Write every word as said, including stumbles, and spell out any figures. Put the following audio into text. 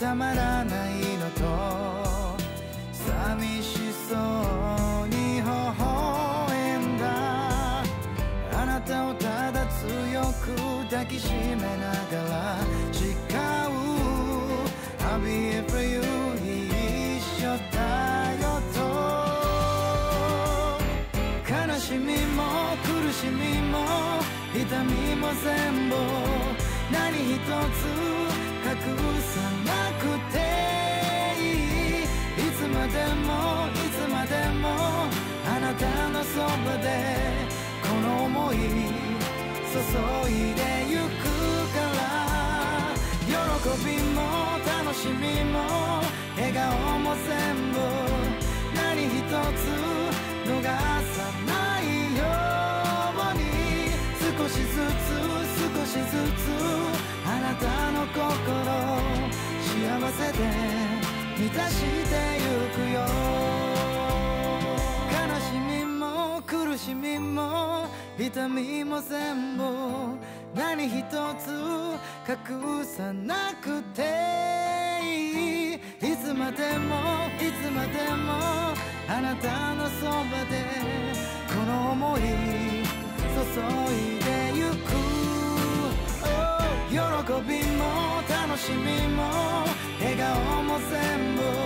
たまらないのと寂しそうに微笑んだあなたをただ強く抱きしめながら誓う I'll be here for you 一緒だよと悲しみも苦しみも痛みも全部何一つ隠さなくていいいつまでもいつまでもあなたのそばでこの想い注いでゆくから喜びも楽しみも笑顔も全部何一つ逃さないように少しずつ少しずつあなたの心幸せで満たしてゆくよ悲しみも苦しみも痛みも全部何一つ隠さなくていいいつまでもいつまでもあなたのそばでこの想い注いでゆく、oh、喜びも楽しみも笑顔も全部